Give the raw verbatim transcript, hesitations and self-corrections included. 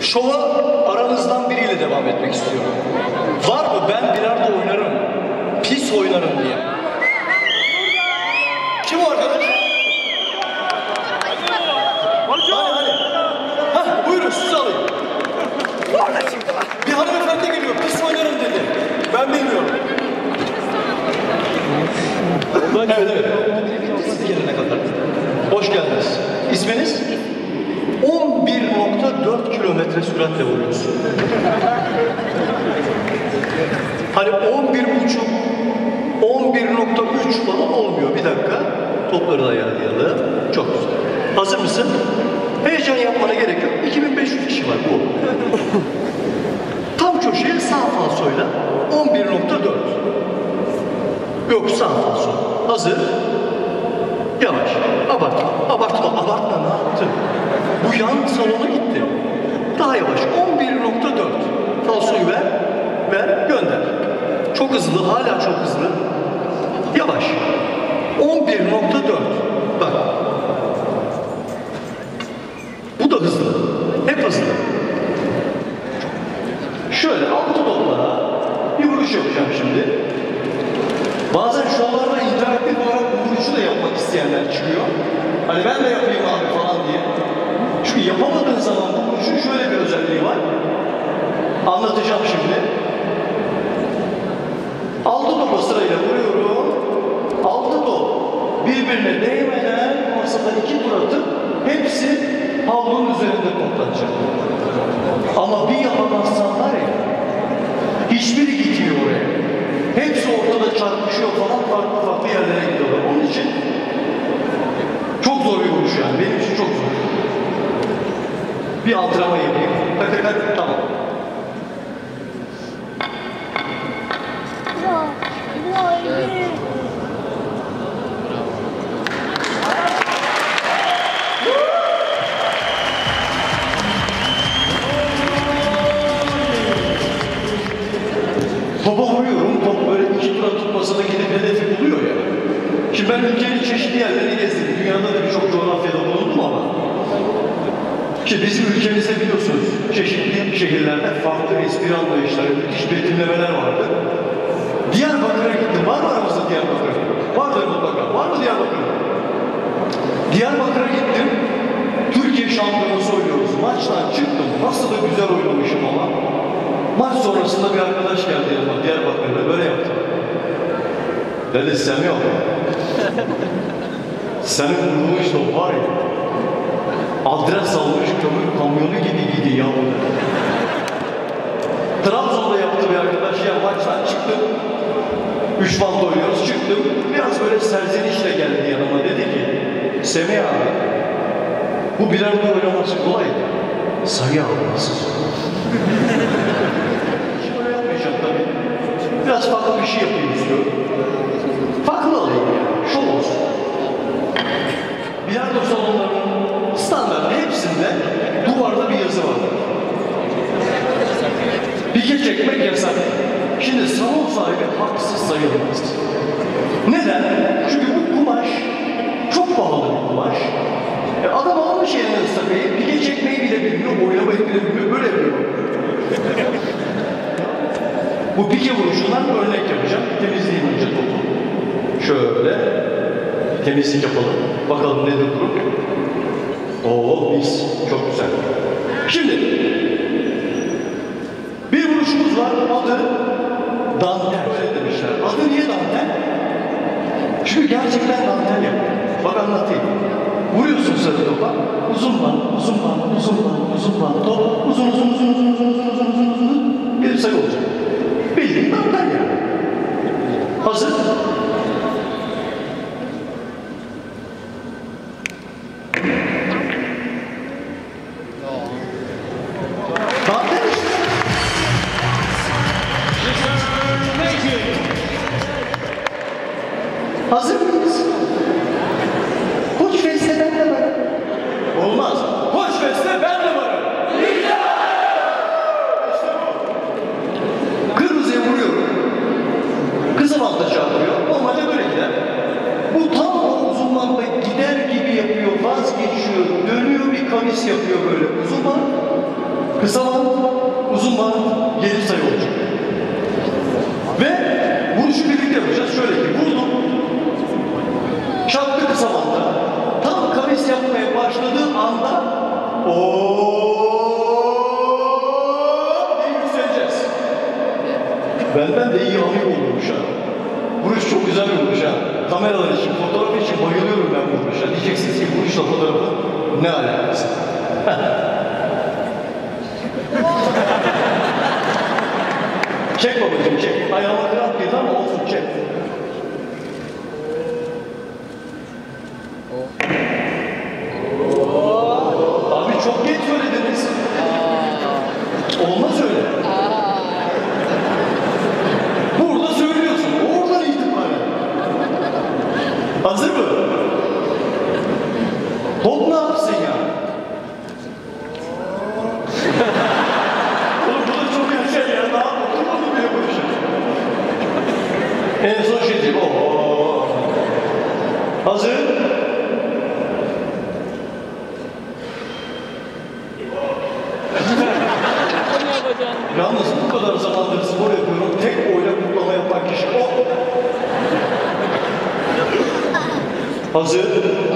Şova aranızdan biriyle devam etmek istiyorum. Var mı ben bilardo oynarım, pis oynarım diye? Kim o arkadaş? Hadi hadi. Hah, buyurun sizi alayım. Bir hanımefendi geliyor, pis oynarım dedi. Ben bilmiyorum. Evet evet. Siz gelene kadar. Hoş geldiniz. İsminiz? on bir nokta dört kilometre süratle vuruyorsun. Hani on bir buçuk, on bir nokta üç falan olmuyor. Bir dakika. Topları da ayarlayalım. Çok güzel. Hazır mısın? Heyecan yapmana gerek yok. iki bin beş yüz kişi var bu. Tam köşeye sağ falsoyla on bir nokta dört. Yok sağ falso. Hazır. Yavaş. Abartma. Abartma. Abartma. Ne yaptın? Bu yan salona gitti. Daha yavaş. on bir nokta dört. Falsoyu ver. Ver. Gönder. Çok hızlı. Hala çok hızlı. Yavaş. on bir nokta dört. Bak. Bu da hızlı. Hep hızlı. Şöyle altı toplara bir vuruş yapacağım şimdi. Bazen şovlarda interaktif olarak bu vuruşu da yapmak isteyenler çıkıyor. Hani ben de yapayım abi falan diye. Çünkü yapamadığın zaman bu vuruşun şöyle bir özelliği var. Anlatacağım şimdi. Altı topa sırayla vuruyorum. Altı top birbirine değmeden masada iki tur atıp hepsi havlunun üzerinde toplanacak. Ama bir yapamazsan var ya, hiçbiri gitmiyor oraya. Hepsi ortada çarpışıyor falan, farklı farklı yerlere gidiyorlar. Onun için çok zor bir vuruş yani. Benim için çok zor. Bir antrenman yapayım. Tak tak tak, tamam. Topa vuruyorum, top böyle iki tur atıp masada gidip hedefi buluyor ya. Şimdi ben ülkenin çeşitli yerlerini gezdim. Dünyada da birçok coğrafyada bulundum ama. Şimdi bizim ülkemizde biliyorsunuz çeşitli şehirlerde farklı espri anlayışları, müthiş betimlemeler vardı. Diyarbakır'a gittim. Var mı aramızda Diyarbakır'a? Vardır mutlaka. Var mı Diyarbakır'a? Diyarbakır'a gittim. Türkiye şampiyonası oynuyoruz. Maçtan çıktım. Nasıl da güzel oynamışım ama. Maç sonrasında bir arkadaş geldi yanıma Diyarbakır'da böyle yaptı. Dedi sen yok. Senin vurduğun işte o var ya. Adres almış kömür kamyonu gibi gidiyor ya. Trabzon'da yaptı bir arkadaş ya, maçtan çıktım. Üç band oynuyoruz, çıktım. Biraz böyle serzenişle geldi yanıma, dedi ki Semih abi, bu bilardo oynaması kolay. Sayı alması. Hiç böyle yapmayacağım tabii. Biraz farklı bir şey yapayım istiyorum. Farklı alayım yani, şov olsun. Bilardo salonlarının standart hepsinde duvarda bir yazı var. Pike çekmek yasak. Şimdi salon sahibi haksız sayılmaz. Neden? Çünkü bu kumaş çok pahalı bir kumaş. E adam almış eline ıstakayı, pike çekmeyi bile bilmiyor, oynamayı bile bilmiyor, böyle yapıyor. Bu pike vuruşundan örnek yapacağım. Temizleyeyim önce topu. Şöyle temizlik yapalım. Bakalım nedir durum. Oo mis. Çok güzel. Şimdi bir vuruşumuz var. Adı dantel. Öyle demişler. Adı niye dantel? Çünkü gerçekten dantel yapıyor. Bak anlatayım. Vuruyorsun sarı topa. Uzun band, uzun band, uzun band, uzun band. Top uzun uzun uzun uzun uzun uzun uzun uzun uzun. Bir sayı olacak. Bildiğin dantel yani. Hazır. Hazır mıyız? Koç Fest'te ben de varım. Olmaz. Koç Fest'te ben de varım. İşte bu. Kırmızıya vuruyorum. Kızım altta çarpıyor. Normalde böyle gider. Bu tam o uzun banda gider gibi yapıyor, vazgeçiyor, dönüyor bir kavis yapıyor böyle uzun band. Kısa bant, uzun bant, gelip sayı olacak. Ve vuruşu birlikte yapacağız. Şöyle ki vurdum, çarptı kısa bantta. Tam kavis yapmaya başladığı anda ooo diye yükseleceğiz. Benden de iyi amik olmuş ha. Vuruş çok güzel bir vuruş ha. Kameralar için, fotoğraf için bayılıyorum ben bu vuruşa. Diyeceksiniz ki vuruşla fotoğrafın ne alakası? Çek babacığım çek. Ayağıma kramp girdi ama olsun çek. Abi çok geç söylediniz. Olmaz öyle. Burada söylüyorsun. Oradan itibaren. Hazır mı? Top ne yapsın ya? Oğlum bu da çok yaşa ya. Daha oturmadı bile bu işe. En son şey diyeyim. Ooo. Hazır. Yalnız bu kadar zamandır spor yapıyorum. Tek oyla kutlama yapan kişi o. Hazır.